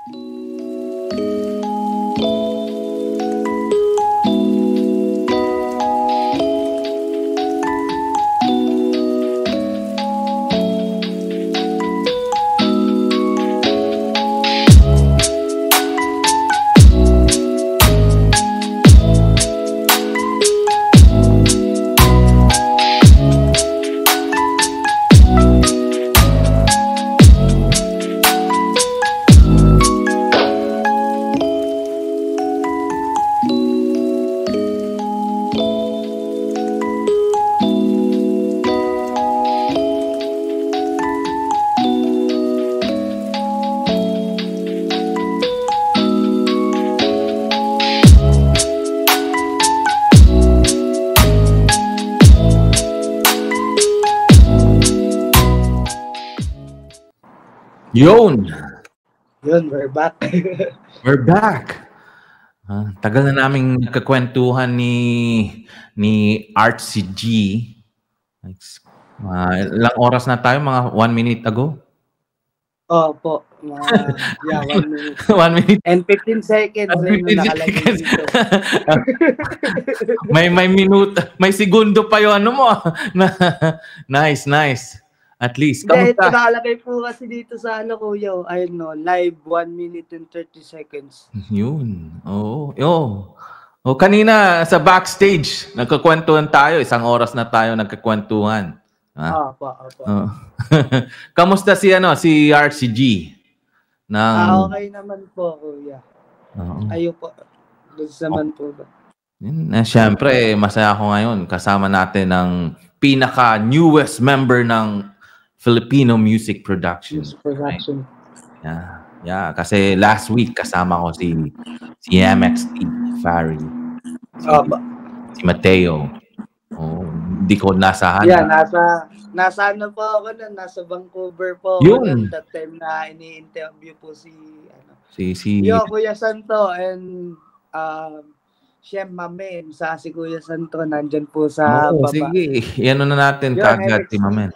Yun, we're back. we're back. Tagal na naming nagkakwentuhan ni Artsy G. Ilang oras na tayo? Mga 1 minute ago? Po. 1 minute. 1 minute. And 15 seconds. And 15 nakalagay dito. may minuto, may segundo pa yung ano mo. Nice. At least. Hindi, ito nakalagay po kasi dito sa kuya. Ayun no, live 1 minute and 30 seconds. Yun. Oo. Kanina sa backstage, nagkakwentuhan tayo. 1 oras na tayo nagkakwentuhan. Opo. Kamusta si RCG? Okay naman po, kuya. Ayo po. Good naman po ba? Siyempre, masaya ako ngayon. Kasama natin ang pinaka-newest member ng Filipino Music Production. Right? Yeah. Kasi last week kasama ko si MXT, Fari, si Mateo. Hindi ko nasahan. Yeah, nasa ano po ako na, nasa Vancouver po. Yun. That time na ini-interview po si Kuya Santo and Shem Mamen. Si Kuya Santo nandyan po sa baba. Sige, yan na natin kagad si Mamen.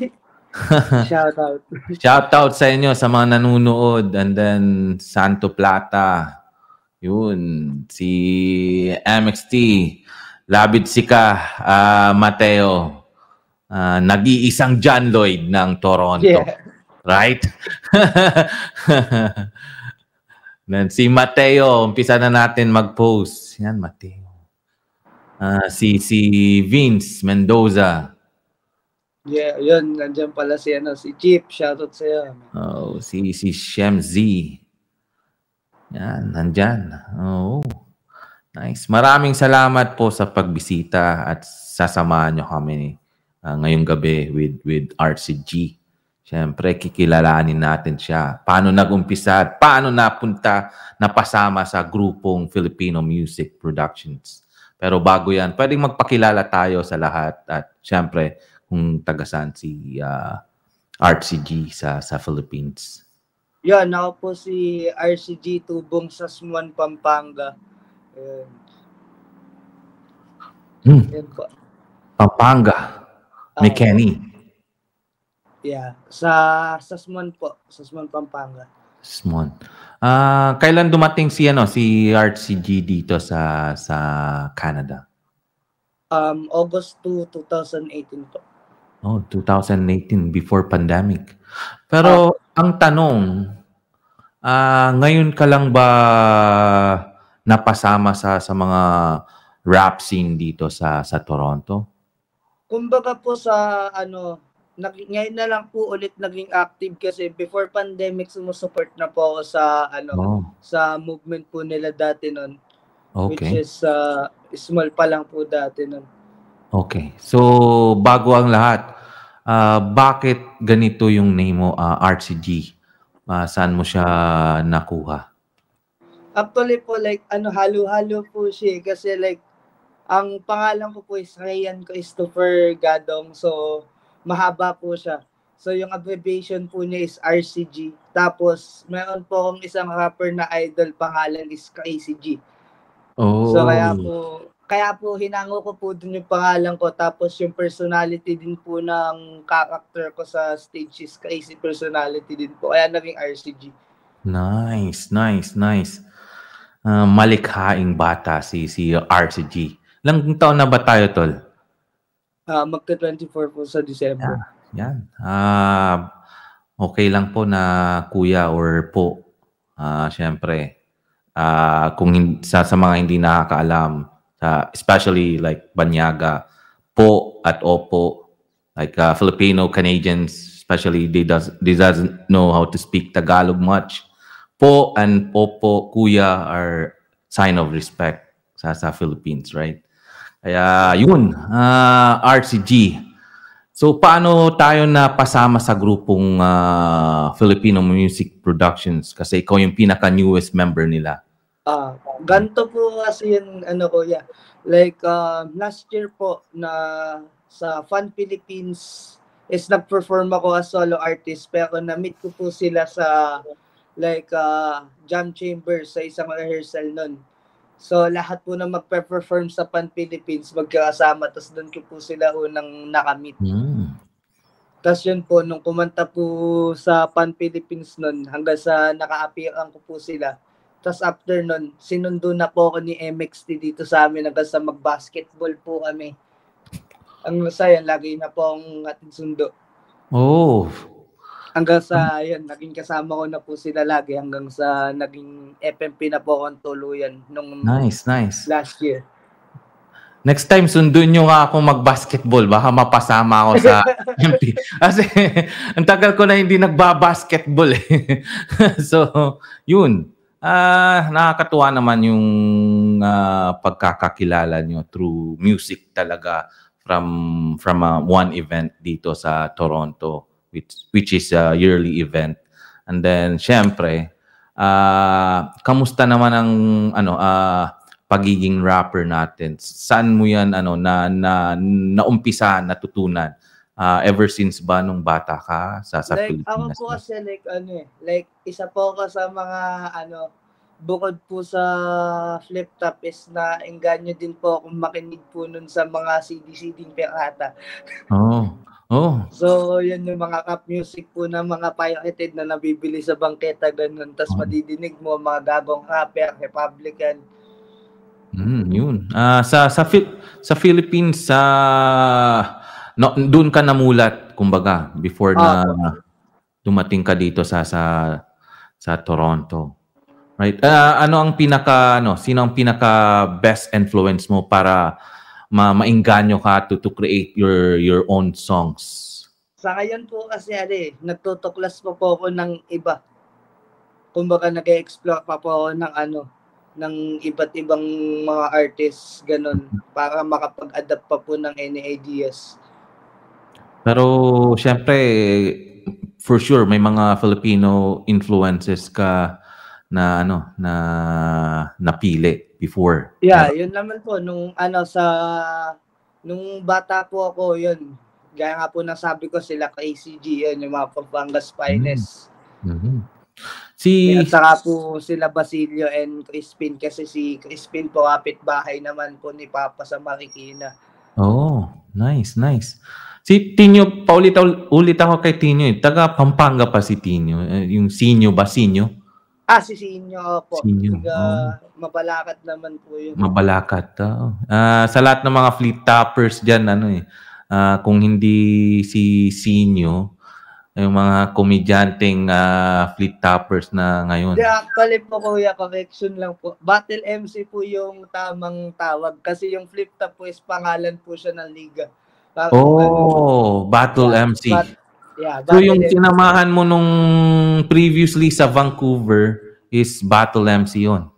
Shout out sa inyo sa mga nanonood, and then Santo Plata. Yun, si MXT, Labid Sika, Mateo, nag-iisang John Lloyd ng Toronto. Yeah. Right? Then si Mateo, umpisa na natin mag-post. Yan, Mateo. Si Vince Mendoza. Yeah, yun, nandiyan pala si Chip, shoutout sa iyo. Si Shem Z. Yan, nandyan. Nice. Maraming salamat po sa pagbisita at sasamahan nyo kami ngayong gabi with RCG. Siyempre, kikilalanin natin siya. Paano nag-umpisa at paano napasama sa grupong Filipino Music Productions. Pero bago yan, pwedeng magpakilala tayo sa lahat at siyempre, kung taga-saan si RCG sa Philippines. Yan, ako po si RCG Tubong sa Sasmuan, Pampanga. Yan po. Pampanga. May Kenny. Yeah, sa Sasmuan po. Sasmuan, Pampanga. Sasmuan. Kailan dumating si RCG dito sa Canada? August 2, 2018 po. 2018, before pandemic. Pero ang tanong, ngayon ka lang ba napasama sa mga rap scene dito sa Toronto? Kumbaga po sa ngayon na lang po ulit naging active kasi before pandemic sumusupport na po ako sa sa movement po nila dati noon. Okay. Which is small pa lang po dati noon. Okay. So, bago ang lahat, bakit ganito yung name mo, RCG? Saan mo siya nakuha? Actually po, halo-halo po siya. Kasi ang pangalan ko po is Ryan Christopher Gadong. So, mahaba po siya. So, yung abbreviation po niya is RCG. Tapos, meron po akong isang rapper na idol, pangalan is KCG. So, kaya po hinango ko po dun yung pangalan ko, tapos yung personality din po ng character ko sa stage is crazy personality din po, kaya naging RCG. Nice, nice, nice. Malikhaing bata si RCG. Ilang taon na ba tayo, tol? Magka-24 po sa December. Yan. Okay lang po na kuya or po. Siyempre, kung sa mga hindi nakakaalam, especially like Banyaga, po at opo, like Filipino Canadians, especially they doesn't know how to speak Tagalog much. Po and opo, kuya are sign of respect sa Philippines, right? Kaya yun, RCG. So paano tayo napasama sa grupong Filipino Music Productions? Kasi ikaw yung pinaka-newest member nila. Ganto po kasi yun, kuya. Like, last year po na sa Fun Philippines is nag-perform ako as solo artist, pero na-meet ko po sila sa like jam chamber sa isang rehearsal nun. So lahat po na magpe-perform sa Fun Philippines magkakasama, tapos doon ko po sila unang nakamit. Tapos yun po, nung kumanta po sa Fun Philippines nun, hanggang sa naka-appearan ko po sila. Tapos after nun, sinundo na po ako ni MXT dito sa amin hanggang sa mag-basketball po kami. Ang masaya, lagi na po akong ating sundo. Oh. Hanggang sa, yun, naging kasama ko na po sila lagi hanggang sa naging FMP na po akong tuluyan nung nice. last year. Next time, sundun nyo nga ako mag-basketball. Baka mapasama ako sa MP. Kasi, ang tagal ko na hindi nagba-basketball eh. So, yun. Nakakatuwa naman yung pagkakakilala nyo through music talaga from one event dito sa Toronto, which is a yearly event. And then, syempre, kamusta naman ang pagiging rapper natin? Saan mo yan naumpisa, natutunan? Ever since ba nung bata ka sa like, Pilipinas? Ako po kasi like isa po ako sa mga bukod po sa flip top is na engganyo din po akong makinig po nun sa mga CD-CD pirata. So, yun yung mga rap music po na mga pirated na nabibili sa bangketa, ganun. Tapos madidinig mo mga gagong rapper, Republican. Yun. Sa Philippines, doon ka namulat, kumbaga, before na dumating ka dito sa Toronto. Right? Sino ang pinaka best influence mo para maingganyo ka to create your own songs? Sa ngayon po kasi nagtutuklas po ako ng iba. Kumbaga nag-explore pa po ako ng iba't ibang mga artists, ganun, para makapag-adapt pa po ng any ideas. Pero syempre, for sure may mga Filipino influences ka na napili before. Yeah, yun naman po nung bata po ako, yun. Gaya nga po nasabi ko, sila KCG, yun, yung mga Pampangas Finest. At saka po sila Basilio and Crispin, kasi si Crispin po kapitbahay naman po ni Papa sa Marikina. Oh, nice. Si Tinyo, ulit ako kay Tinyo. Taga Pampanga pa si Tinyo. Yung Sinyo ba? Sinyo? Si Sinyo po. Mabalakat naman po yun. Mabalakat. Sa lahat ng mga fleet toppers dyan, kung hindi si Sinyo, yung mga komedyanteng fleet toppers na ngayon. Actually po, kuya, correction lang po. Battle MC po yung tamang tawag. Kasi yung flip top po is pangalan po siya ng liga. Battle MC. So yung sinamahan mo nung previously sa Vancouver is Battle MC yun?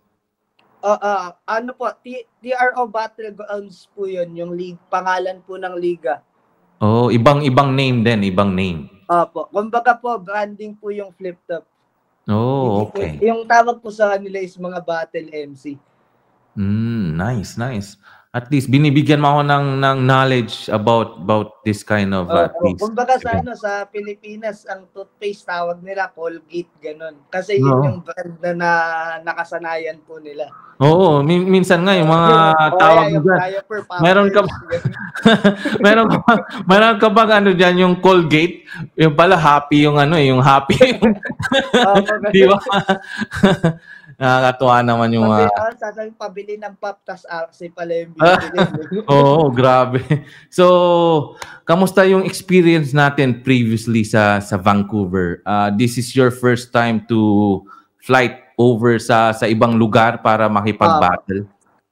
TRO Battlegrounds po yun. Yung pangalan po ng liga. Ibang name din. Ibang name. Opo. Kumbaga po, branding po yung flip top. Okay. Yung tawag po sa kanila is mga Battle MC. Nice. At least binibigyan mo ako ng knowledge about this kind of Opo. these Kumbaga sa events. sa Pilipinas, ang toothpaste tawag nila Colgate, ganun. Kasi yun Oo. yung brand na nakasanayan po nila. Oo, minsan nga yung mga tawag yung dyan. diaper, Meron ka meron ka bang ano diyan yung Colgate, yung pala happy yung ano, yung happy. Di ba? Nakakatuwa naman yung sasabihin pabili ng pop tas si pala yung bibili. Oo, grabe. So, kamusta yung experience natin previously sa Vancouver? This is your first time to flight over sa ibang lugar para makipag-battle?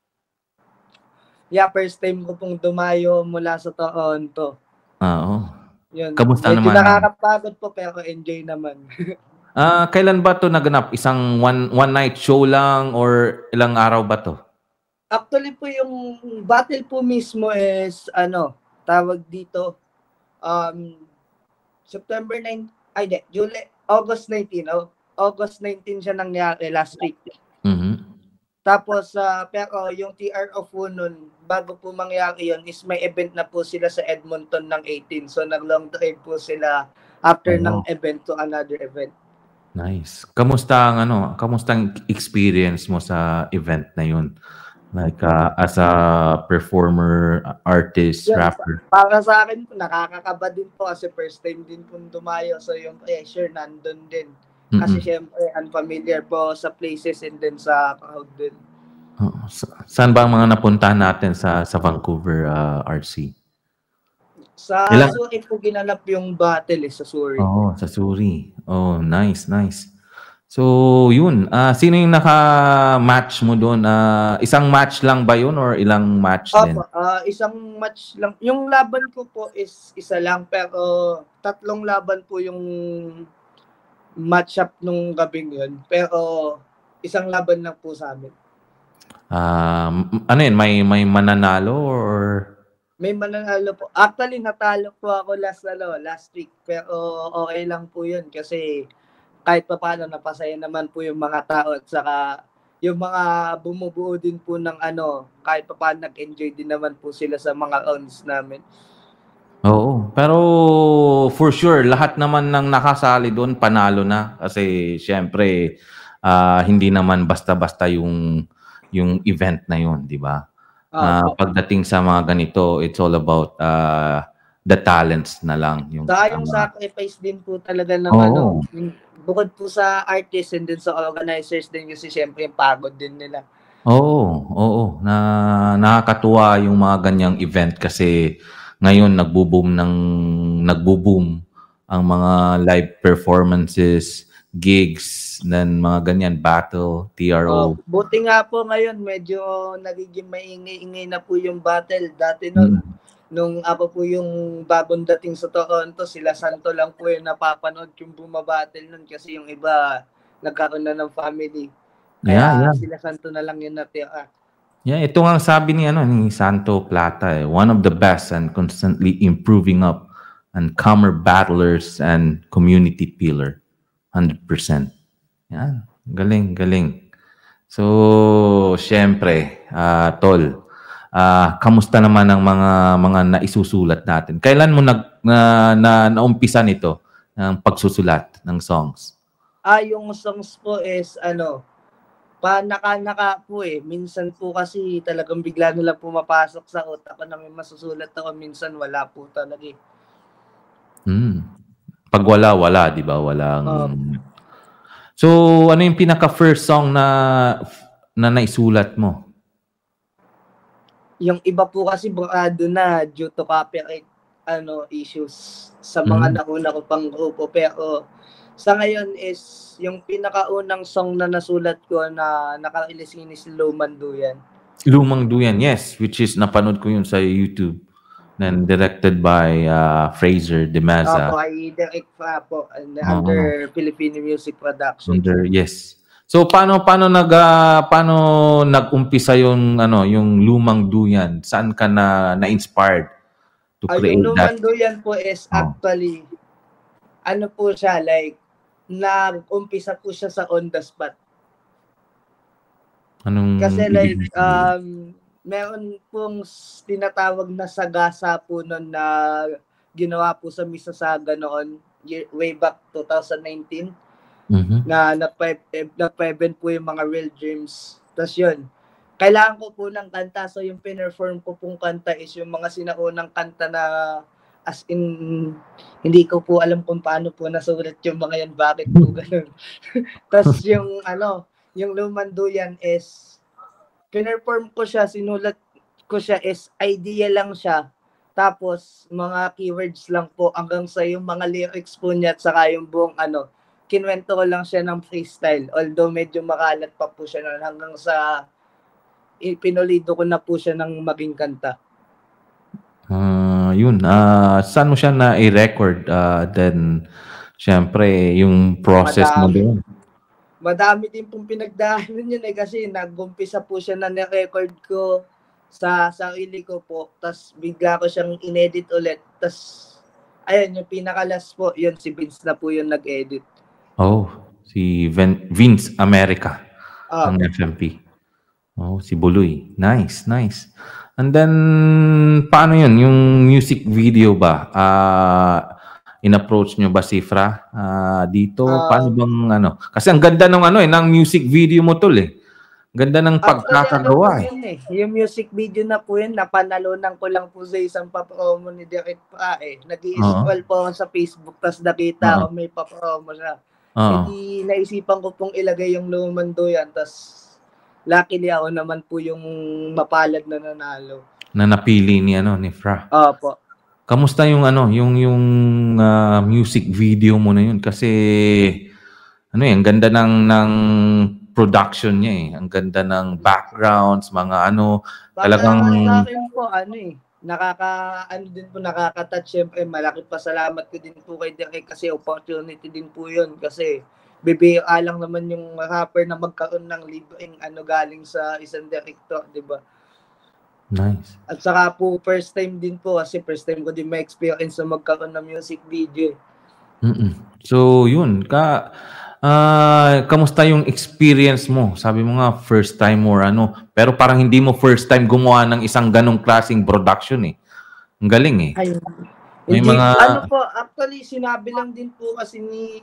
Yeah, first time ko pong dumayo mula sa Toronto. Oo. Yun. Kamusta Medyo naman? nakakapagod po pero enjoy naman. Kailan ba to naganap? Isang one night show lang or ilang araw ba to? Actually po yung battle po mismo is tawag dito September 9, August 19. August 19 siya nangyari last week. Tapos pero yung TR of nun, bago po mangyari yun is may event na po sila sa Edmonton ng 18. So nag-long drive po sila after ng event to another event. Nice. Kamusta ang experience mo sa event na yun? Like as a performer, artist, rapper? Para sa akin, nakakakaba din po kasi first time din po dumayo. So yung pressure nandun din. Kasi syempre unfamiliar po sa places and then sa crowd din. Saan ba ang mga napuntahan natin sa Vancouver, RC? Sa Surrey po ginanap yung battle sa Surrey. Sa Surrey. Nice. So, yun. Sino yung naka-match mo doon? Isang match lang ba yun or ilang match din? Isang match lang. Yung laban ko po is isa lang pero tatlong laban po yung match-up nung gabing yun. Pero isang laban lang po sa amin. Ano yun? May mananalo or... May mananalo po. Actually, natalo po ako last week. Pero okay lang po yun kasi kahit pa paano napasaya naman po yung mga tao at saka yung mga bumubuo din po ng kahit pa paano nag-enjoy din naman po sila sa mga rounds namin. Oo. Pero for sure, lahat naman ng nakasali doon panalo na. Kasi syempre, hindi naman basta-basta yung event na yun, di ba? Pagdating sa mga ganito, it's all about the talents na lang. Yung sacrifice din po talaga ng bukod po sa artists and din sa organizers din kasi syempre yung pagod din nila. Oo. Nakakatuwa yung mga ganyang event kasi ngayon nagbo-boom ang mga live performances, gigs, then mga ganyan, battle, TRO. Buti nga po ngayon medyo nagiging maingay-ingay na po yung battle. Dati nung ako po yung bagong dating sa Toronto, sila Santo lang po yung napapanood yung bumabattle nun kasi yung iba nagkaroon na ng family. Kaya sila Santo na lang yung natira. Yeah, ito nga sabi ni Santo Plata, one of the best and constantly improving up and calmer battlers and community pillar. 100%. Yan, galing. So, syempre, Tol, kamusta naman ang mga naisusulat natin? Kailan mo naumpisa nito ng pagsusulat ng songs? Yung songs po is naka po minsan po kasi talagang bigla na lang pumapasok sa utak ko na may masusulat ako, minsan wala po talaga Pag wala, di ba? Walang... So, ano yung pinaka-first song na naisulat mo? Yung iba po kasi bukado na due to copyright issues sa mga nauna ko pang grupo. Pero sa ngayon is yung pinakaunang song na nasulat ko na naka-release is Lumang Duyan. Lumang Duyan, yes. Which is napanood ko yun sa YouTube. Then directed by Fraser De Meza. I direct po under Filipino Music Production. Yes. So paano nag-umpisa yung Lumang Duyan? Saan ka na-inspired to create yung Lumang Duyan po is actually po siya like nag-umpisa po siya sa on the spot. Kasi like meron pong tinatawag na sagasa po nun na ginawa po sa Mississauga noon, way back 2019, na nag-event po yung mga Real Dreams. Tapos yun, kailangan ko po ng kanta. So yung pinerform ko pong kanta is yung mga sinaunang kanta na as in, hindi ko po alam kung paano po nasulit yung mga yan, bakit po ganun. Tapos yung yung Lumanduyan is, pinerform ko siya, sinulat ko siya is idea lang siya. Tapos mga keywords lang po hanggang sa yung mga lyrics po niya at saka yung buong kinwento ko lang siya ng freestyle. Although medyo makalat pa po siya noon hanggang sa pinulido ko na po siya ng maging kanta. Yun. Saan mo siya na i-record? Then, syempre, yung process mo doon. Madami din pong pinagdaanan yun kasi nag-umpisa po siya na ni-record ko sa sarili ko po. Tapos bigla ko siyang inedit ulit. Tapos, ayun, yung pinaka-last po, yun si Vince na po yung nag-edit. Oh, si Vince America ng FMP. Oh, si Buloy. Nice, nice. And then, paano yun? Yung music video ba? In-approach nyo ba si Fra dito? Paano bang Kasi ang ganda ng ng music video mo tol eh. Ganda ng pagkakagawa eh. Yung music video na po yun, napanalunan ko lang po sa isang papromo ni Derek pa eh. Nag-i-scroll po ako sa Facebook, tapos nakita ko may papromo siya. Hindi naisipan ko pong ilagay yung Lumanduyan, tapos luckily ako naman po yung mapalad na nanalo. Na napili ni Fra. Opo. Kamusta yung yung music video mo na yun? Kasi ang ganda ng production niya eh. Ang ganda ng backgrounds, mga talagang sa akin po nakaka-touch. Syempre malaki pasalamat ko din po kay Derek kasi opportunity din po yun kasi bibira lang naman yung rapper na magkaroon ng libreng galing sa isang director, di ba? Nice. At saka po, first time din po kasi first time ko din ma-experience na magkaroon ng music video. So, yun. Kamusta yung experience mo? Sabi mo nga, first time or pero parang hindi mo first time gumawa ng isang ganong klaseng production eh. Ang galing eh. Ay, may hindi, mga... actually, sinabi lang din po kasi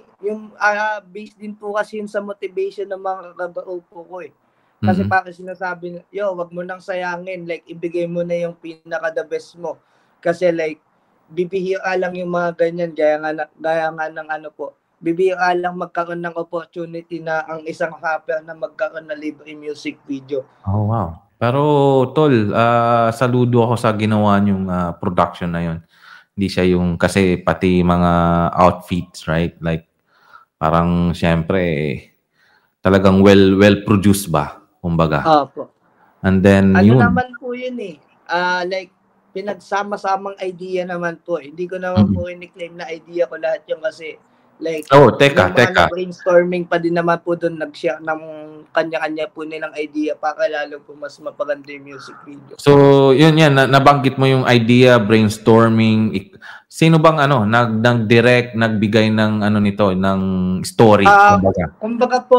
based din po kasi yun sa motivation ng mga kagaupo ko eh. Kasi parang sinasabi, wag mo nang sayangin, like, ibigay mo na yung pinaka-the best mo. Kasi like, bibihira lang yung mga ganyan, gaya nga ng bibihira lang magkaroon ng opportunity na ang isang rapper na magkaroon ng libre music video. Oh, wow. Pero, tol, saludo ako sa ginawa niyong production na yun. Hindi siya yung, kasi pati mga outfits, right? Like, parang, syempre, talagang well-produced ba? Kumbaga. Opo. And then, yun. Naman po yun eh. Like, pinagsama-samang idea naman po. Hindi ko naman po in-claim na idea ko lahat yung kasi, like, teka. brainstorming pa din naman po doon, nag-share ng kanya-kanya po nilang idea para lalo po mas mapaganda yung music video. So, yun yan, nabanggit mo yung idea, brainstorming. Sino bang nag-direct, nagbigay ng nito, ng story? Kumbaga po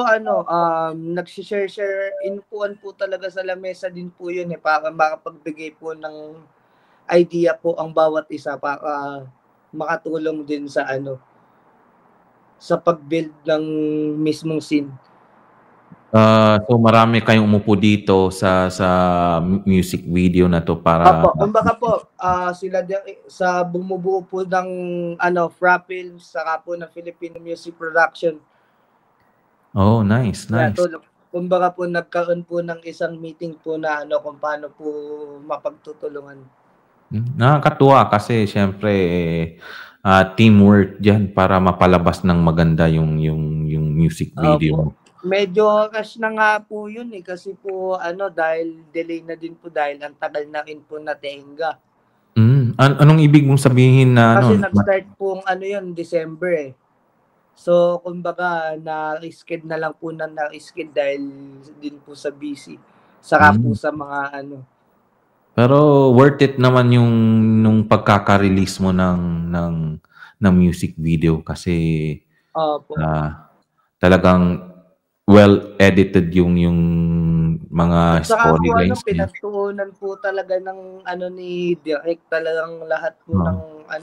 nag-share, inupuan po talaga sa lamesa din po yun eh, para makapagbigay po ng idea po ang bawat isa para makatulong din sa sa pag-build ng mismong scene. So marami kayong umupo dito sa music video na to para kumbaga po sila sa bumubuo po ng Fra Films saka po ng Filipino Music Production. Oh, nice. Kumbaga po nagkaroon po ng isang meeting po na kung paano po mapagtutulungan. Nakakatuwa kasi syempre teamwork diyan para mapalabas ng maganda yung music video. Medyo rush na nga po yun eh kasi po dahil delay na din po dahil ang tagal na rin po natenga. Anong ibig mong sabihin na kasi nag-start po yun December eh. So kumbaga na-risked na lang po na-risked dahil din po sa busy. Saka po sa mga Pero worth it naman yung nung pagkaka-release mo ng music video kasi talagang well edited yung mga At saka po storylines niya. pinagtuunan po talaga ng ni Direk, talagang lahat po Oo. ng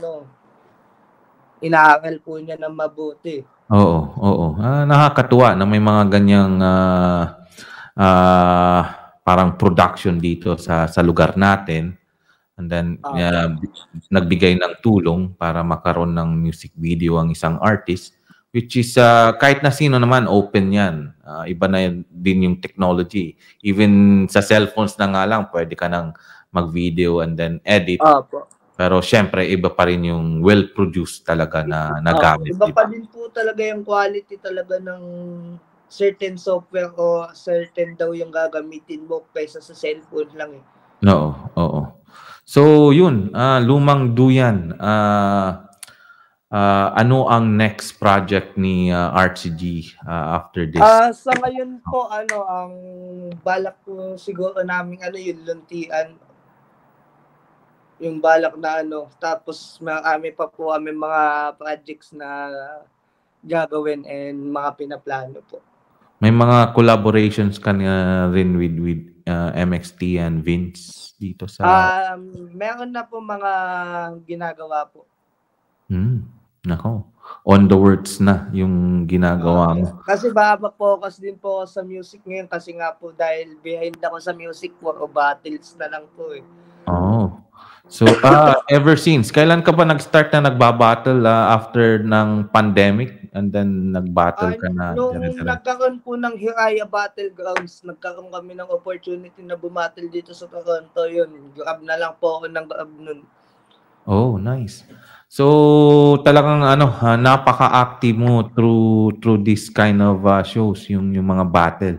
inaaral po niya ng mabuti. Oo, oo. Nakakatuwa na may mga ganyang parang production dito sa lugar natin. And then nagbigay ng tulong para makaroon ng music video ang isang artist, which is kahit na sino naman open yan. Iba na din yung technology. Even sa cellphones na nga lang, pwede ka nang mag-video and then edit. Opo. Pero syempre, iba pa rin yung well-produced talaga na gamit. Iba pa din po talaga yung quality talaga ng certain software o certain daw yung gagamitin mo kaysa sa cellphone lang eh. Oo, oo. So, yun, Lumang Duyan. Ano ang next project ni RCG after this? Sa ngayon po, ang balak po siguro namin, yung luntian. Yung balak na tapos marami pa po kami mga projects na gagawin and mga pinaplano po. May mga collaborations ka na rin with MXT and Vince dito sa... Meron na po mga ginagawa po. Nako. On the words na yung ginagawa mo. Kasi baka mag-focus din po sa music ngayon kasi nga po dahil behind ako sa music po o battles na lang po eh. Oh. So, ever since, kailan ka ba nag-start na nagbabattle after ng pandemic and then nag-battle ka na? Nung nagkaroon po ng Hiraya Battlegrounds, nagkaroon kami ng opportunity na bumattle dito sa Toronto. Yun, grab na lang po ako ng grab nun. Oh, nice. So, talagang napaka-active mo through this kind of shows, yung mga battle.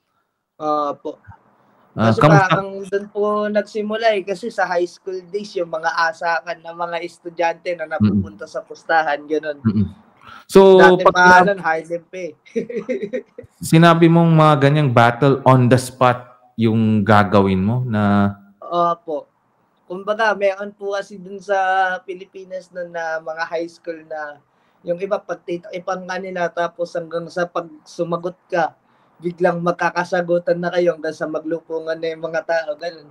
Po. Kasi parang doon po nagsimula kasi sa high school days, yung mga asakan ng mga estudyante na napupunta sa pustahan, gano'n. So, dati pa Harlem pa sinabi mong mga ganyang battle on the spot yung gagawin mo na... po. Kumbaga, meron po kasi dun sa Pilipinas na mga high school na yung iba ipang kanila tapos hanggang sa pag sumagot ka, biglang magkakasagutan na kayo hanggang sa maglupungan na yung mga tao, ganun.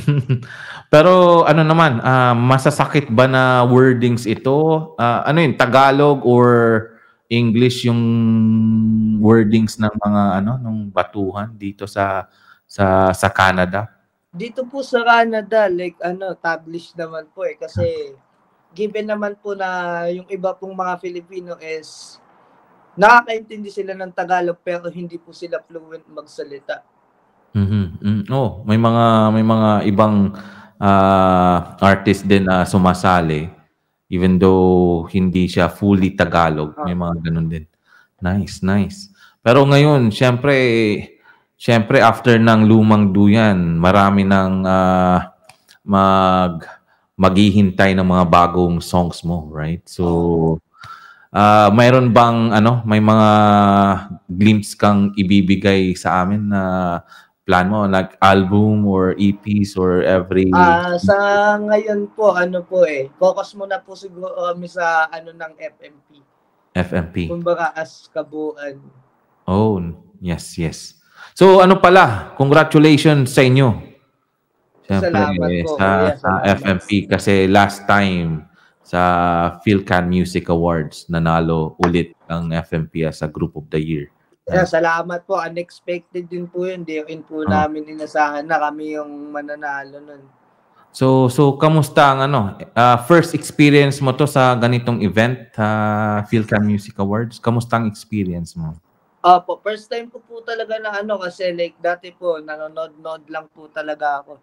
Pero ano naman, masasakit ba na wordings ito? Ano yun, Tagalog or English yung wordings ng mga nung batuhan dito sa Canada? Dito po sa Canada, like Taglish naman po kasi given naman po na yung iba pong mga Filipino is nakakaintindi sila ng Tagalog pero hindi po sila fluent magsalita. Oh, may mga ibang artist din na sumasali even though hindi siya fully Tagalog, may mga ganun din. Nice. Pero ngayon, syempre after ng Lumang Duyan, marami nang maghihintay ng mga bagong songs mo, right? So mayroon bang may mga glimpse kang ibibigay sa amin na plan mo, like album or EPs or every... Sa ngayon po, focus muna po siguro kami sa ng FMP. FMP. Kumbaga as kabuuan. Oh, yes. So pala, congratulations sa inyo. Siyempre, salamat po. Sa FMP kasi last time sa PhilCan Music Awards, nanalo ulit ang FMP as a Group of the Year. Salamat po. Unexpected din po yun. Di rin po namin inasahan na kami yung mananalo nun. So kamusta ang first experience mo to sa ganitong event, PhilCan Music Awards? Kamusta ang experience mo? Po, first time ko po talaga na kasi like dati po nanonood lang po talaga ako.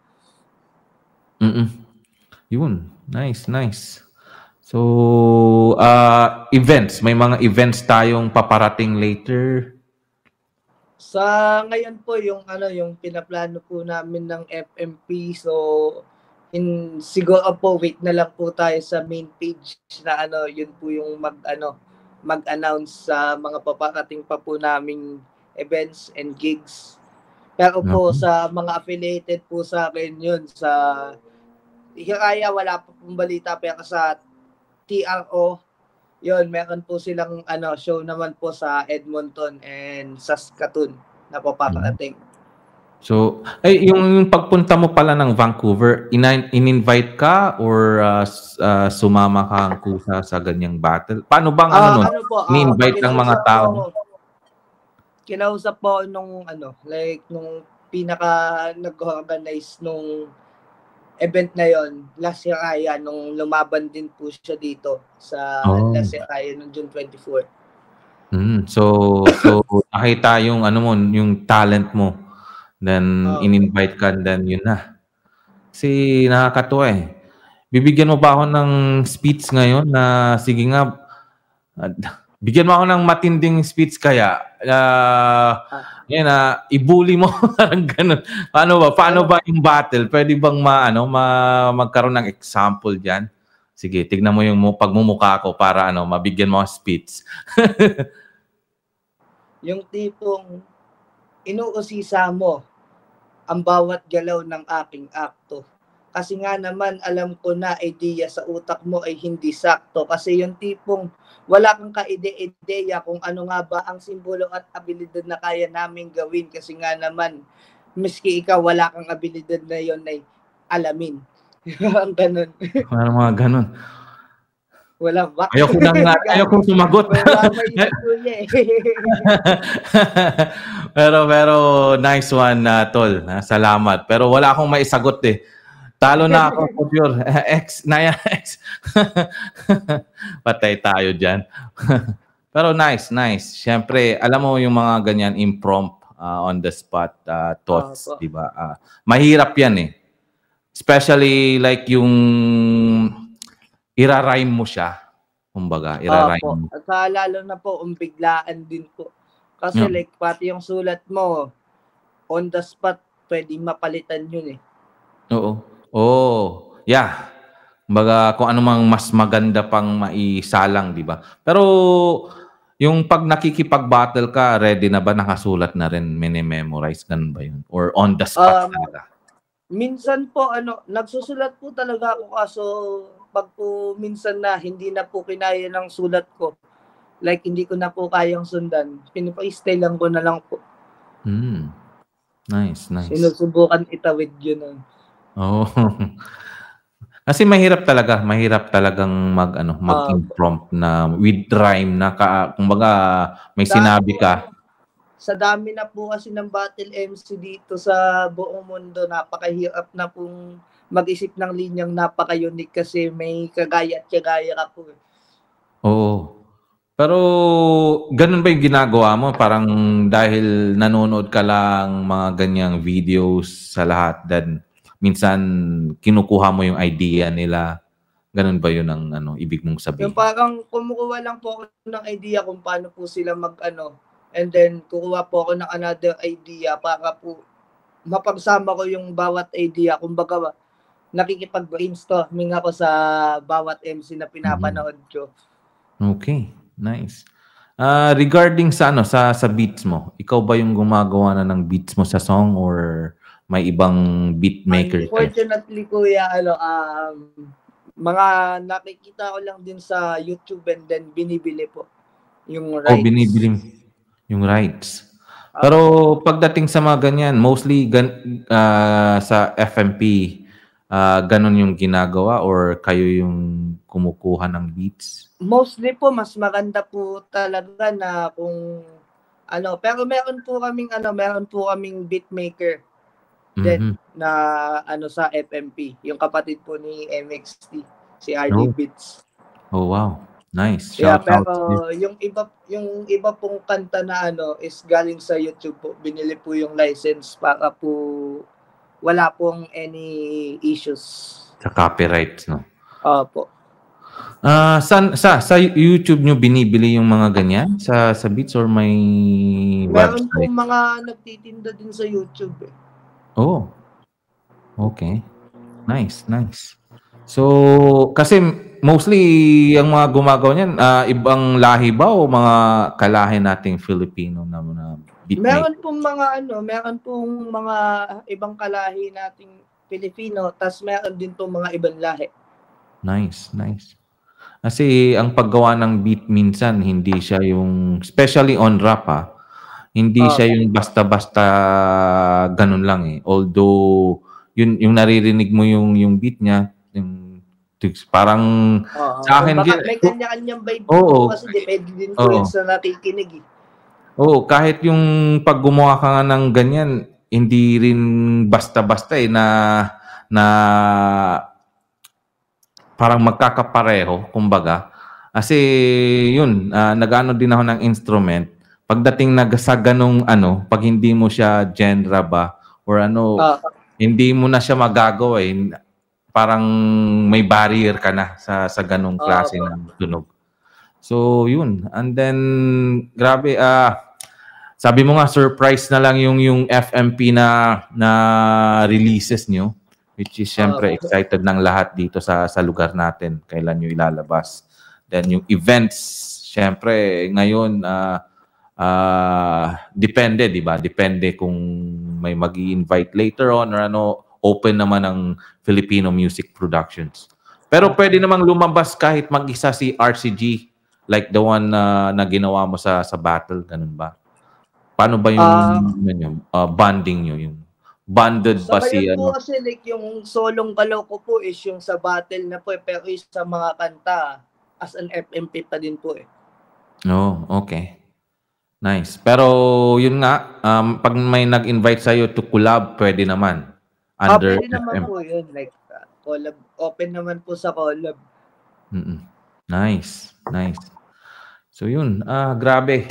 Yun. Nice. So, events. May mga events tayong paparating later. Sa ngayon po, yung pinaplano po namin ng FMP. So, siguro po, wait na lang po tayo sa main page na yun po yung mag-announce sa mga paparating pa po naming events and gigs. Pero po, sa mga affiliated po sa akin yun, sa Hiraya, wala pa pong balita, pero sa TRO, yun, meron po silang show naman po sa Edmonton and Saskatoon na po paparating. So, yung pagpunta mo pala ng Vancouver, in-invite ka or sumama ka ang kusa sa ganyang battle? Paano bang nun? In-invite ng mga tao? Kinausap po nung pinaka nag-organize nung event na yon, La Siraya, nung lumaban din po siya dito sa La Siraya noong June 24. So nakita yung yung talent mo. Then in-invite ka, then yun na. Kasi nakakatuwa eh. Bibigyan mo ba ako ng speech ngayon na sige nga, bigyan mo ako ng matinding speech kaya ibuli mo parang ganun. Paano ba yung battle? Pwede bang magkaroon ng example diyan? Sige, tignan mo yung pagmumukha ko para mabigyan mo ng speech. Yung tipong inuusisa mo ang bawat galaw ng aking akto. Kasi nga naman, alam ko na idea sa utak mo ay hindi sakto. Kasi yung tipong wala kang kaide-ideya kung ano nga ba ang simbolo at abilidad na kaya namin gawin. Kasi nga naman, miski ikaw, wala kang abilidad na yon ay alamin. Ang ganun. Parang mga ganun. Walang back. Ayoko sumagot. pero nice one, Tol. Salamat. Pero wala akong maisagot eh. Talo na ako, Pure. Naya X. Patay tayo dyan. Pero nice. Siyempre, alam mo yung mga ganyan impromptu, on the spot thoughts, di ba? Mahirap yan eh. Especially like yung ira-rhyme mo siya. Kumbaga, ira-rhyme mo. At lalo na po, biglaan din po. Kasi like, pati yung sulat mo, on the spot, pwedeng mapalitan yun eh. Oo. Yeah. Kumbaga, kung ano mang mas maganda pang maisalang, di ba? Pero, yung pag nakikipag-battle ka, ready na ba? Nakasulat na rin, mini-memorize, ganun ba yun? Or on the spot talaga? Minsan po, nagsusulat po talaga ako, kaso pag po minsan na hindi na po kinaya ng sulat ko, like hindi ko na po kayang sundan, pinapa-style lang ko na lang po. Nice. Sinusubukan itawid yun. Kasi mahirap talagang mag-impromptu na with rhyme na kumbaga may sinabi ka. Sa dami na po kasi ng battle MC dito sa buong mundo, napakahirap na pong mag-isip ng linyang napaka-unique kasi may kagaya ka po. Oo. Pero ganun ba yung ginagawa mo? Parang dahil nanonood ka lang mga ganyang videos sa lahat, then minsan kinukuha mo yung idea nila. Ganun ba yun ang ibig mong sabihin? Yung parang kumukuha lang po ako ng idea kung paano po sila and then kukuha po ako ng another idea para po mapagsama ko yung bawat idea. Kumbaga, nakikipag-brainstorming ako sa bawat MC na pinapanood ko. Okay, nice. Regarding sa beats mo, ikaw ba yung gumagawa na ng beats mo sa song or may ibang beat maker? Unfortunately, kuya, mga nakikita ko lang din sa YouTube and then binibili po yung rights. Binibili yung rights. Pero pagdating sa mga ganyan, mostly sa FMP, ganon yung ginagawa or kayo yung kumukuha ng beats? Mostly po, mas maganda po talaga na kung pero meron po kaming beat maker din na sa FMP, yung kapatid po ni MXT, si RD Beats. Oh wow, nice. Shout out. Pero yung iba pong kanta na is galing sa YouTube po. Binili po yung license para po wala pong any issues sa copyright, no? Opo. Sa YouTube nyo binibili yung mga ganyan sa beats or may meron website? Meron po mga nagtitinda din sa YouTube eh. Oh. Okay. Nice. So, kasi mostly ang mga gumagawa niyan, ibang lahi ba o mga kalahi nating Filipino na beatmaker? Meron pong mga ibang kalahi nating Pilipino, tas meron din pong mga ibang lahi. Nice. Kasi ang paggawa ng beat minsan hindi siya yung especially on rap, hindi siya yung basta-basta ganun lang, eh. Although yung naririnig mo yung beat niya, yung parang sa akin Kumbaga din may kanya-kanyang vibe din po oo, kasi depende din po oo. yun sa nakikinig, eh. Oo, kahit yung 'pag gumawa ka nga ng ganyan, hindi rin basta-basta, eh, na parang magkakapareho kumbaga. Kasi yun, nag-aano din ako ng instrument. Pagdating sa ganong ano, 'pag hindi mo siya genre ba or ano, hindi mo na siya magagawa, eh. Parang may barrier ka na sa ganong klase ng tunog. So yun, and then grabe, sabi mo nga surprise na lang yung FMP na releases nyo, which is syempre excited ng lahat dito sa lugar natin kailan nyo ilalabas. Then yung events, syempre ngayon depende, di ba? Depende kung may mag-i-invite later on or ano, open naman ang Filipino Music Productions. Pero pwede namang lumabas kahit mag-isa si RCG like the one na ginawa mo sa battle, ganun ba? Paano ba yung bonding nyo? Yung bonded Sa ba si ngayon po ano? kasi like yung solong galaw ko po is yung sa battle na po, eh, pero is sa mga kanta as an FMP pa din po, eh. Oh, okay. Nice. Pero yun nga, pag may nag-invite sa'yo to collab, pwede naman. Under Pwede naman FM. po yun. Like, collab. Open naman po sa collab. Nice. Nice. So yun, grabe.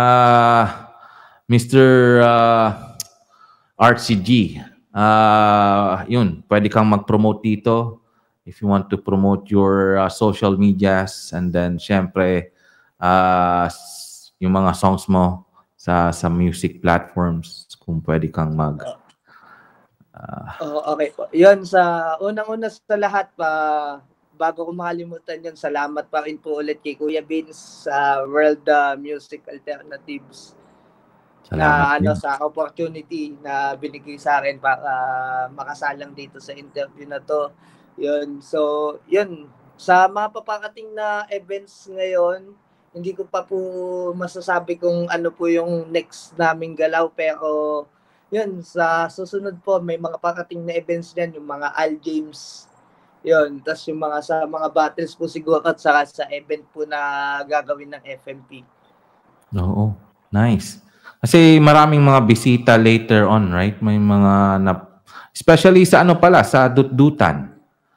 Mr. RCG, yun, pwede kang mag-promote dito if you want to promote your social medias, and then syempre yung mga songs mo sa music platforms kung pwede kang mag Okay po. Yun, sa unang-una sa lahat pa, bago ko makalimutan yun, salamat pa rin po ulit kay Kuya Vince sa World Music Alternatives. Salamat Na din. sa opportunity na binigay sa akin para makasalang dito sa interview na to. Yun. So, yun. Sa mga paparating na events ngayon, hindi ko pa po masasabi kung ano po yung next naming galaw, pero yun, sa susunod po may mga parating na events diyan, yung mga All Games. Yun, tas yung mga sa mga battles po siguro at saka sa event po na gagawin ng FMP. Oo. Nice. Kasi maraming mga bisita later on, right? May mga especially sa ano pala, sa Dutdutan.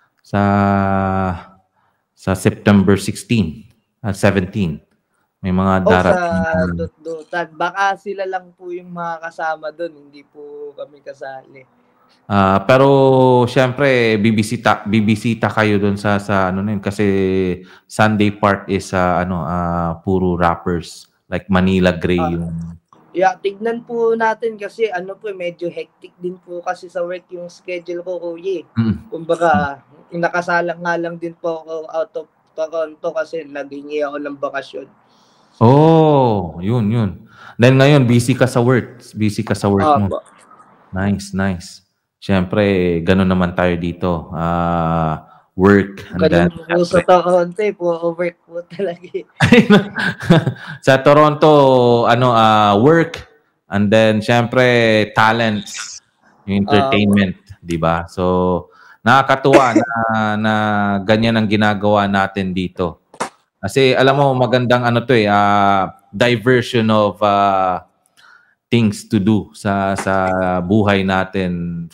Sa September 16 at 17. May mga darating Sa Dutdutan. Baka sila lang po yung mga kasama doon, hindi po kami kasali. Pero syempre bibisita kayo doon sa ano na yun kasi Sunday part is puro rappers like Manila Grey yung Tignan po natin kasi ano po, medyo hectic din po kasi sa work yung schedule ko, kuya. Kumbaga, nakasalang nga lang din po ako out of Toronto kasi naghingi ako ng bakasyon. Oh, yun. Then ngayon busy ka sa work. Busy ka sa work mo. Nice. Siyempre, gano'n naman tayo dito. Work and then Ganun po sa Toronto, puro work po talaga. sa Toronto, work and then siyempre talents, yung entertainment, 'di ba? So nakakatuwa na ganyan ang ginagawa natin dito. Kasi alam mo magandang diversion of things to do sa buhay natin,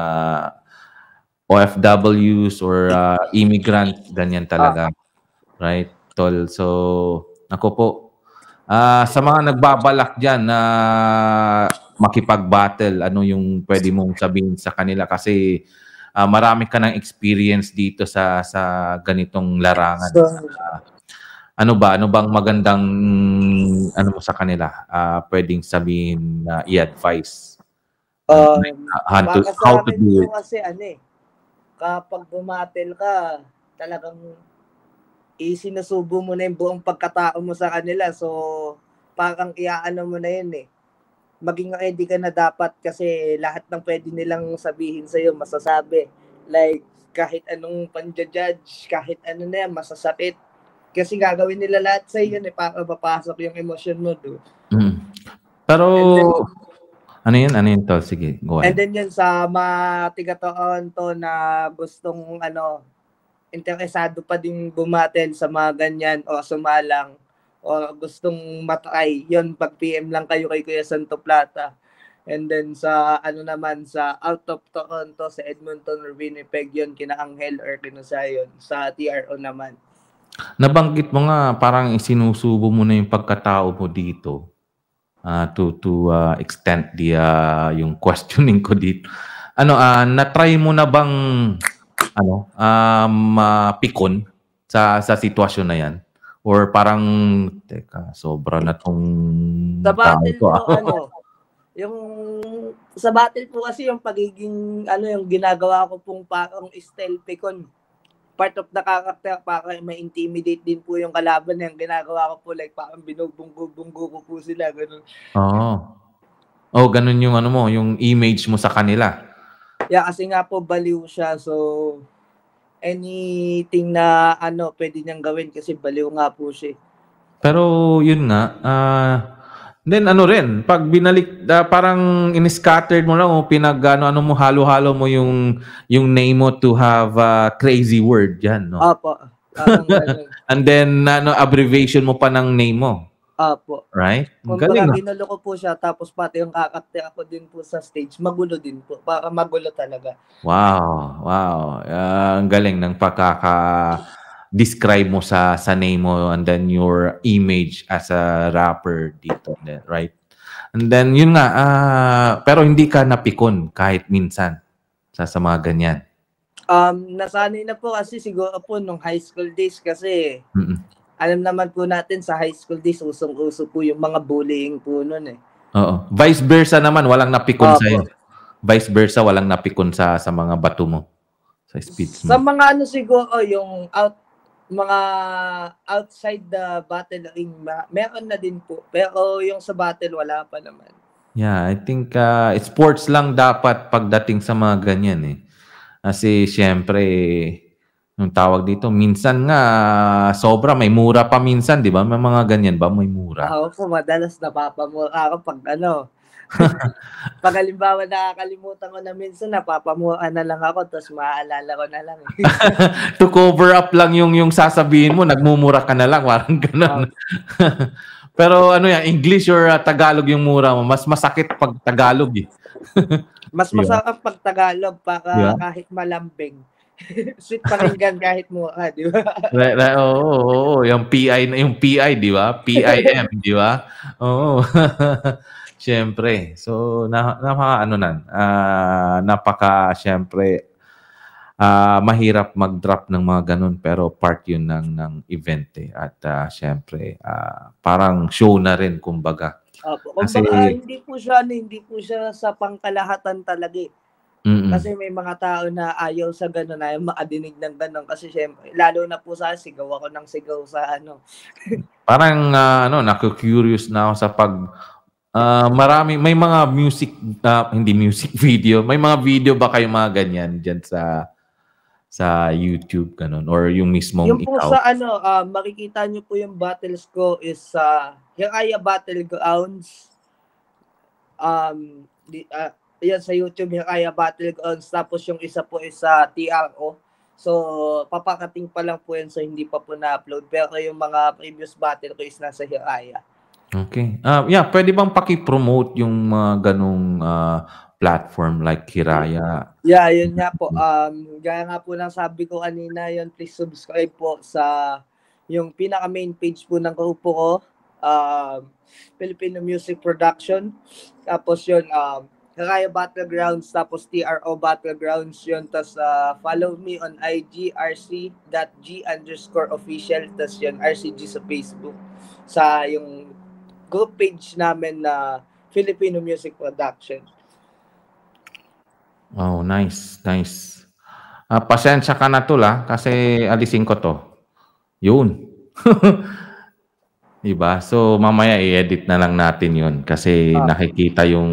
OFWs or immigrants, ganyan talaga. Right, tol? So, ako po, sa mga nagbabalak diyan na makipag-battle, ano yung pwede mong sabihin sa kanila? Kasi marami ka ng experience dito sa ganitong larangan. Ano bang magandang mo sa kanila? Pwedeng sabihin na i-advise. How to do it. Kasi kapag bumatel ka, talagang sinusubo mo na yung buong pagkatao mo sa kanila. So, parang iaano mo na yun eh. Maging ready ka na dapat kasi lahat ng pwede nilang sabihin sa'yo, masasabi. Like, kahit anong panja-judge, kahit ano na yan, masasakit. Kasi gagawin nila lahat sa iyo para mapasok yung emosyon mo doon. Pero ano yun to? Sige, go ahead. And then yun sa matiga-toon to na gustong interesado pa din bumatel sa mga ganyan o sumalang o gustong matry, yun pag PM lang kayo kay Kuya Santo Plata. And then sa naman sa out of Toronto sa Edmonton or Winnipeg, yun kina Angel or Kinusayon sa TRO naman. Nabanggit mo nga parang isinusubo mo na yung pagkatao mo dito. To extend the yung questioning ko dito. Na-try mo na bang pikon sa sitwasyon na yan? Or parang teka, sobra na tong sa battle po yung sa battle po kasi yung pagiging yung ginagawa ko pong parang style pikon. Part of the character para ma-intimidate din po yung kalaban yung ginagawa ko po like parang binubunggo ko po sila ganun. Ganun yung yung image mo sa kanila. Yeah, kasi nga po baliw siya, so anything na pwede niyang gawin kasi baliw nga po siya. Pero yun nga, then rin, pag binalik, parang in-scattered mo lang o mo, halo-halo mo yung name mo to have a crazy word yan, no? Opo. And then, abbreviation mo pa ng name mo. Opo. Right? Galing. Kung ginulo ko po siya, tapos pati yung kakakte ako din po sa stage, magulo din po. Para magulo talaga. Wow. Ang galing ng describe mo sa name mo and then your image as a rapper dito, right? And then yun nga, pero hindi ka napikon kahit minsan sa mga ganyan. Nasanay na po kasi siguro po nung high school days kasi alam naman po natin sa high school days usong-uso po yung mga bullying po noon Oo. Vice versa naman, walang napikon sa'yo. Vice versa, walang napikon sa mga bato mo, sa speech mo. Sa mga siguro yung mga outside the battle ring, meron na din po. Pero yung sa battle, wala pa naman. Yeah, I think sports lang dapat pagdating sa mga ganyan Kasi syempre, yung tawag dito, minsan nga sobra, may mura pa minsan, di ba? May mga ganyan ba? May mura. Ako po, madalas napapamura ako pag pag halimbawa nakakalimutan ko na minsan, napapamura na lang ako tapos maaalala ko na lang. To cover up lang yung sasabihin mo, nagmumura ka na lang, parang gano'n. Pero English or Tagalog yung mura mo? Mas masakit pag Tagalog Mas masakit pag Tagalog para kahit malambing. Sweet pakinggan kahit mura, di ba? Oo, yung PI, di ba? PIM, di ba? Oo. Siyempre. So, siyempre, mahirap mag-drop ng mga ganun, pero part yun ng event At siyempre, parang show na rin, kumbaga. Kasi hindi po siya sa pangkalahatan talaga Kasi may mga tao na ayaw sa gano'n, ayaw makadinig ng gano'n. Kasi syempre, lalo na po sa sigaw ako ng sigaw sa Parang, naku-curious na ako sa may mga music, hindi music video, may mga video ba kayo mga ganyan dyan sa YouTube, ganun? Or yung mismong yung po sa makikita nyo po yung battles ko is Hiraya Battlegrounds. Yan sa YouTube, Hiraya Battlegrounds. Tapos yung isa po is sa TRO. So, papakating pa lang po yan, so hindi pa po na-upload. Pero yung mga previous battle ko is nasa Hiraya. Okay. Pwede bang paki-promote yung ganung platform like Hiraya? Yeah, yun nga po. Gaya nga po ng sabi ko kanina, yun, please subscribe po sa yung pinaka-main page po ng grupo ko, Filipino Music Production. Tapos yun, Hiraya Battlegrounds, tapos TRO Battlegrounds yun. Tapos follow me on IG, rc.g_official. Tapos yun, RCG sa Facebook. Sa yung group page namin na Filipino Music Production. Oh, nice. Pasensya ka na kasi alisin ko to. Yun. Diba? So, mamaya i-edit na lang natin yun kasi nakikita yung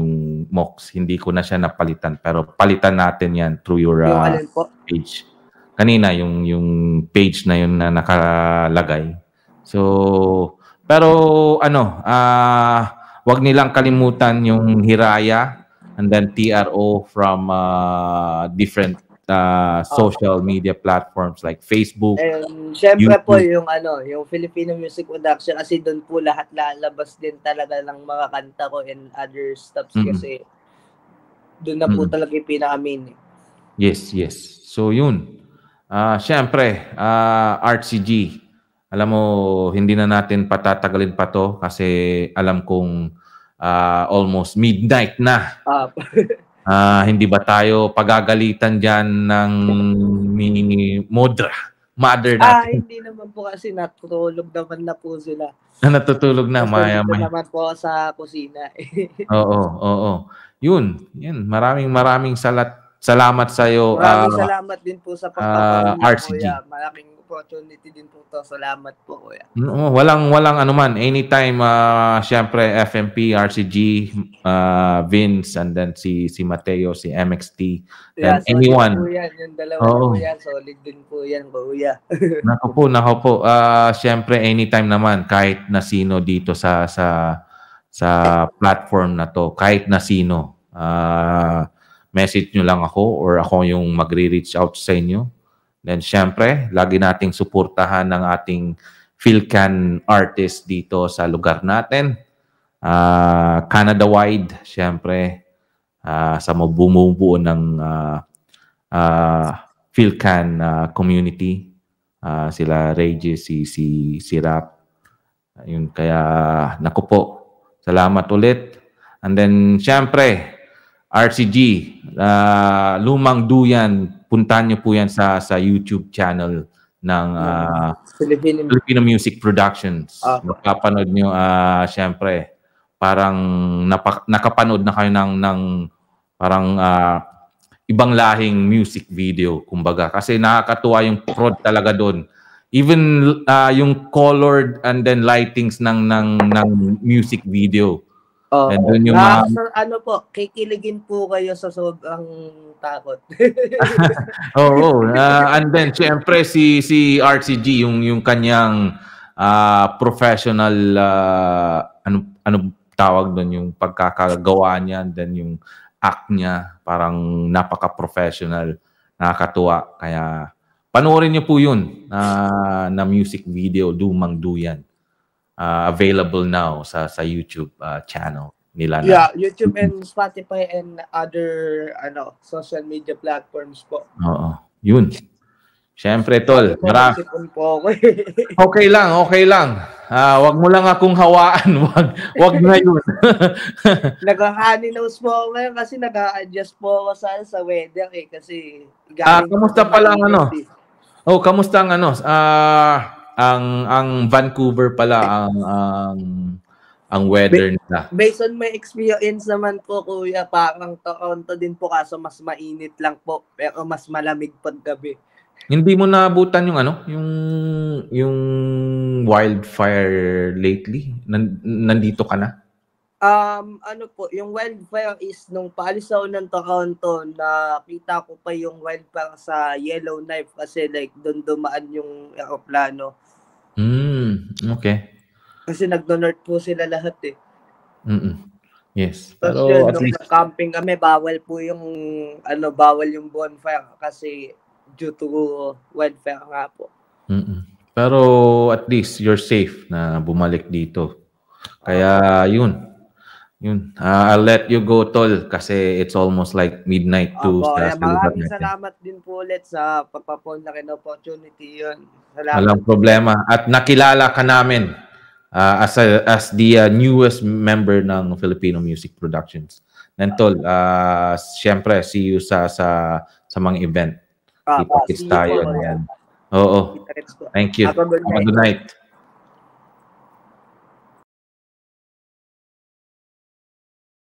MOX. Hindi ko na siya napalitan pero palitan natin yan through your page. kanina yung page na yun na nakalagay. So, pero wag nilang kalimutan yung Hiraya and then TRO from different social media platforms like Facebook. And syempre YouTube. po yung Filipino Music Production kasi doon po lahat lalabas din talaga ng mga kanta ko and other stuffs kasi doon na po talaga yung pinaka-main. Yes. So yun. Syempre, RCG. Alam mo, hindi na natin patatagalin pa to kasi alam kong almost midnight na. Hindi ba tayo pagagalitan dyan ng mother natin? Hindi naman po kasi natutulog naman na po sila. Natutulog na. Maya naman po sa kusina. Oo. Yun. Maraming salamat sa iyo. Maraming salamat din po sa pagpapaunlak, RCG. Kuya. Malaking opportunity din po to. Salamat po, Kuya. Walang anuman. Anytime, syempre, FMP, RCG, Vince, and then si Mateo, si MXT, and anyone. Po yan. Yung dalawa po yan. Solid din po yan, Kuya. Nako po. Syempre, anytime naman, kahit na sino dito sa platform na to, kahit na sino, message nyo lang ako or ako yung magre-reach out sa inyo. Then syempre, lagi nating suportahan ng ating PhilCan artist dito sa lugar natin. Canada-wide, syempre, sa bumubuo ng PhilCan community. Sila Regis, si Rap. Yun, kaya naku po, salamat ulit. And then syempre, RCG, Lumang Duyan, puntahan niyo po yan sa YouTube channel ng Filipino Music Productions. Mapapanood niyo, syempre, parang nakapanood na kayo ng parang ibang lahing music video, kumbaga. Kasi nakakatuwa yung prod talaga doon. Even yung colored and then lightings ng music video. And dun yung kikiligin po kayo sa sobrang takot. And then syempre si RCG yung kanyang professional ano tawag doon, yung pagkakagawa niya, and then yung act niya parang napaka-professional, nakakatuwa. Kaya panoorin niyo po yun na music video, Lumang Duyan. Available now sa YouTube channel nila. YouTube and Spotify and other social media platforms po. Oo. Yun. Syempre, tol. Okay lang. Wag mo lang akong hawaan. Wag na yun. Nagkakaninose po ako ngayon kasi nag-a-adjust po ako sa weather kasi kamusta pala kamusta ang Vancouver pala ang weather nila. Based on my experience naman po, Kuya, parang Toronto din po kaso mas mainit lang po pero mas malamig pag gabi. Hindi mo naabutan yung wildfire lately? Nandito ka na? Yung wildfire is nung paalis ako ng Toronto, nakita ko pa yung wildfire sa Yellowknife kasi like doon dumaan yung aeroplano. Okay. Kasi nagdo-north po sila lahat eh. Yes. Pero at least camping kami, bawal yung bonfire kasi due to wildfire nga po. Pero at least you're safe na bumalik dito. Kaya yun. I'll let you go, tol, kasi it's almost like midnight to maraming salamat din po ulit sa pagpapon na opportunity yun. Salamat. Walang problema. At nakilala ka namin as the newest member ng Filipino Music Productions. And tol, syempre, see you sa mga event. Kita-kits tayo. Oo. Thank you. Have a good night.